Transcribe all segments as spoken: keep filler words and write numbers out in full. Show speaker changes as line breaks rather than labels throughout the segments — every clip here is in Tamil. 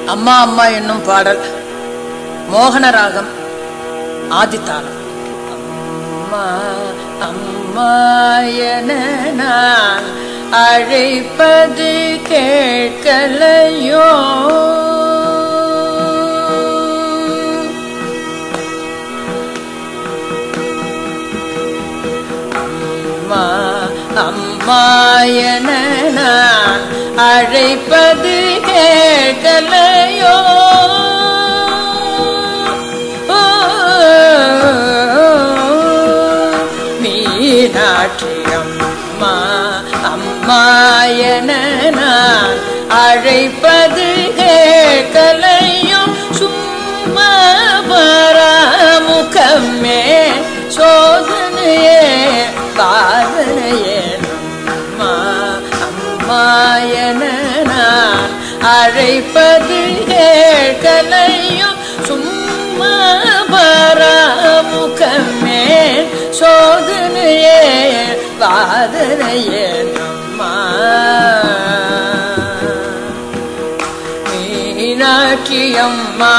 அம்மா அம்மா என்னும் பாடல் மோகன ராகம் ஆதித்தாளம். அம்மா அம்மா என நான் அழைப்பது கேட்கலையோ, அம்மா அம்மா என நான் அழைப்பது கேட்கலையோ, மீனாட்சி அம்மா அம்மா என நான் அழைப்பது கேட்கலையோ, சும்மா பராமுகமே சோதனையே பாதனையே, அம்மா அம்மா என நான் அழைப்பது கேட்கலையோ, சும்மா பராமுகமே சோதனையே பாதனையே, அம்மா மீனாட்சி அம்மா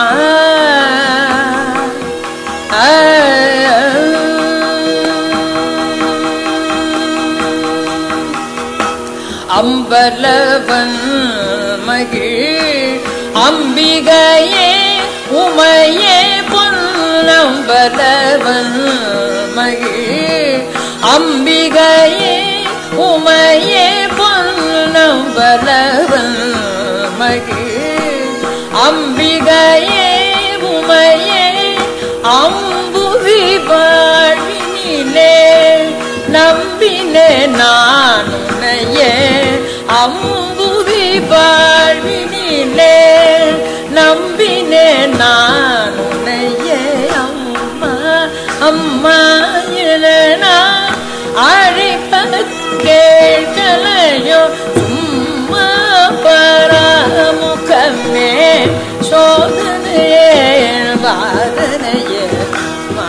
அம்பலவன் மகிழ் அம்பிகையே உமையே பொன்னம்பலவன் மகிழ் அம்பிகையே உமையே பொன்னம்பலவன் மகிழ் அம்பிகையே உமையே அம்புவி வாழ்வினிலே நம்பினே நான் உன்னையே, அம்புவி வாழ்வினிலே நம்பினே நான் உன்னையே, அம்மா அம்மா என நான் அழைப்பது கேட்கலையோ, சும்மா பராமுகமே சோதனையே வாதனையே, அம்மா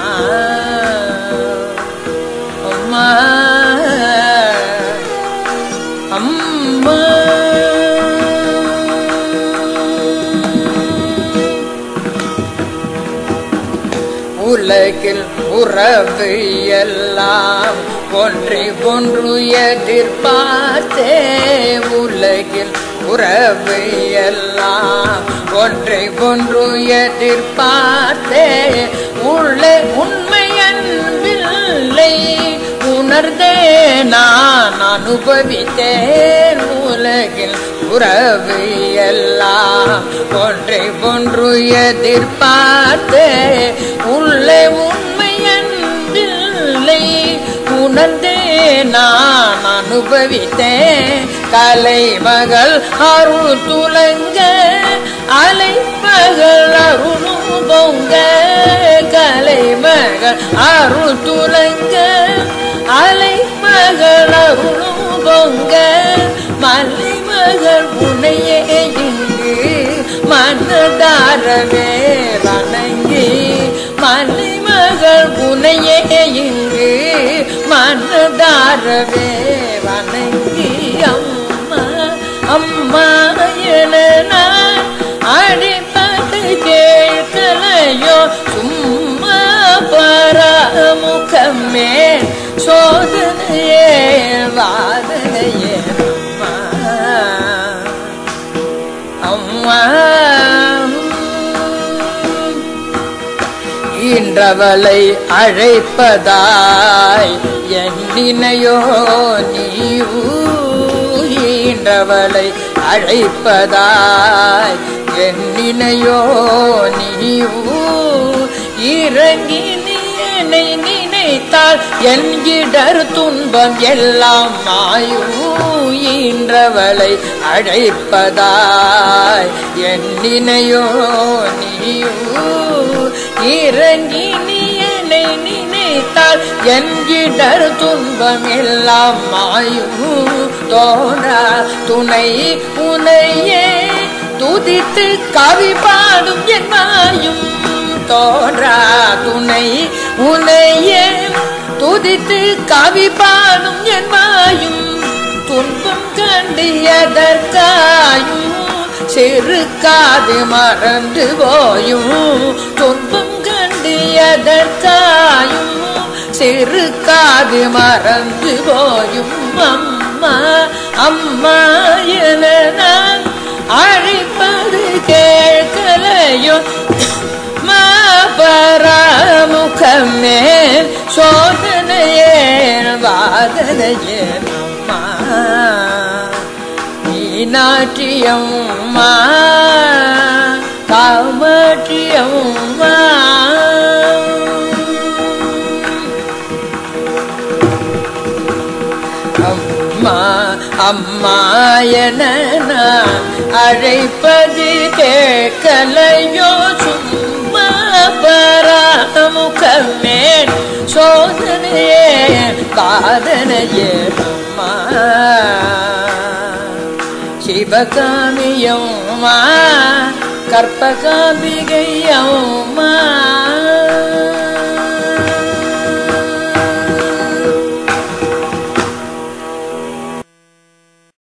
அம்மா அம்மா உலகில் உறவு எல்லாம் ஒன்றை ஒன்று எதிர்பார்த்தே, உலகில் உறவு எல்லாம் ஒன்றை ஒன்று எதிர்பார்த்தே, உள்ளே உண்மை அன்பில்லை உணர்ந்தே நான் அனுபவித்தேன், உலகில் உறவு எல்லாம் ஒன்றை ஒன்று எதிர்பார்த்தே, உள்ளே உண்மை அன்பில்லை உணர்ந்தே நான் அனுபவித்தேன், கலைமகள் அருள் துலங்க அலைமகள் அருளும் பொங்க, கலைமகள் அருள் துலங்க அலைமகள் அருளும் பொங்க, மலைமகள் உனையே இங்கு மனதாரவே வணங்கி, மலைமகள் உனையே இங்கு மனதாரவே வணங்கி, அம்மா அம்மா என நான் அழைப்பது கேட்கலையோ, சும்மா பராமுகமே சோதனையே வாதனையே, அம்மா இன்றவளை அழைப்பதாய் எண்ணினையோ நீயூ, ஈன்றவளை அழைப்பதாய் எண்ணினையோ நீயூ, இறங்கி நீ என்னை நினைத்தால் என் இடர் துன்பம் எல்லாம் மாயூ, ஈன்றவளை அழைப்பதாய் எண்ணினையோ நீயூ, இறங்கி நீ என்னை நினைத்தால் என் இடர் துன்பம் எல்லாம் மாயும், தோன்றா துணை உனையே துதித்து கவி பாடும் என் மாயும், தோன்றா துணை உனையே துதித்து கவி பாடும் என் மாயும், துன்பம் கண்டியதற்காயும் சிறுக்காது மறந்து போயும் துன்பம் கண்டு எதற்காயும் சிறுக்காது மறந்து போயும் அம்மா அம்மா என நான் அழைப்பது கேட்கலையோ பராமுகமே சோதனையே வாதனையே அம்மா மீனாட்சியம்மா காமாட்சியம்மா அம்மா அம்மா என நான் அழைப்பது கேட்கலையோ சும்மா பராமுகமே சோதனையே பாதனையே அம்மா சிவகாமியம்மா கற்பகாம்பிகையம்மா